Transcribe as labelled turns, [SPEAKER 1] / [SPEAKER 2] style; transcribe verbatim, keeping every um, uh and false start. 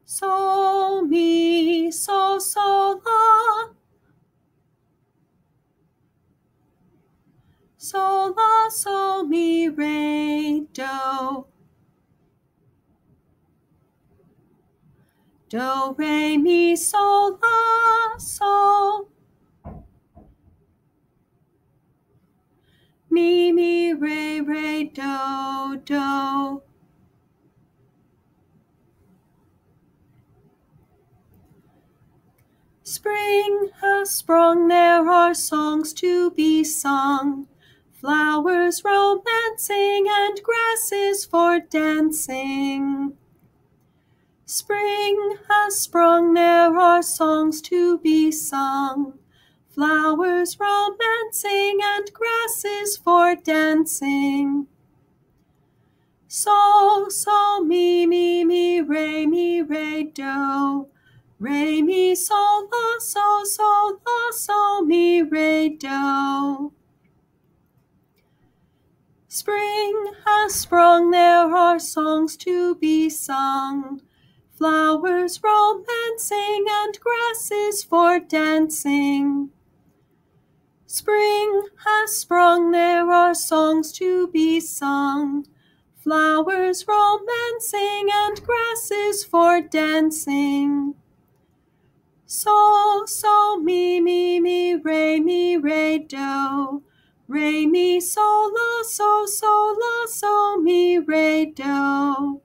[SPEAKER 1] sol, mi, sol, sol, la. Sol, la, sol, mi, re, do. Do, re, mi, sol, la, sol. Mi, mi, re, re, do, do. Spring has sprung, there are songs to be sung, flowers romancing and grasses for dancing. Spring has sprung, there are songs to be sung, flowers romancing and grasses for dancing. Sol, sol, mi, mi, mi, re, mi, re, do. Re, mi, sol, la, sol, sol, la, sol, mi, re, do. Spring has sprung, there are songs to be sung, flowers romancing and grasses for dancing. Spring has sprung, there are songs to be sung, flowers romancing and grasses for dancing. Sol, sol, mi, mi, mi, re, mi, re, do. Re, mi, sol, la, sol, sol, la, sol, mi, re, do.